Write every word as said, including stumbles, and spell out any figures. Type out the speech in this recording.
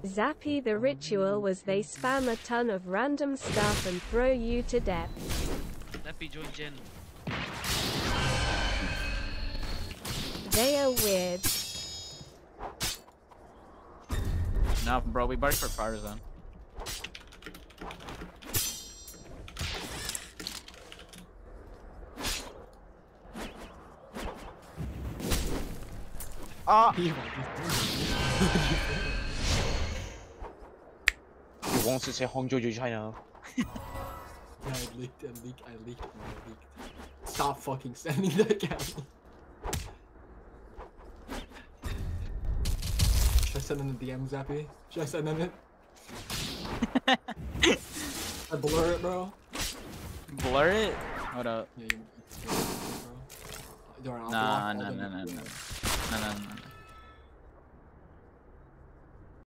Zappy, the ritual was they spam a ton of random stuff and throw you to death. Zappy join Gen. They are weird. No, bro, we barked for fire zone. Ah! You won't say Hong Jojo China. Yeah, I leaked, I leaked, I leaked, I leaked. Stop fucking sending that camera. Should I send in the D M, Zappy? Should I send in it? I blur it, bro. Blur it? Hold up. Yeah, you, you, bro. Nah, nah, nah, nah, nah, nah, nah, nah.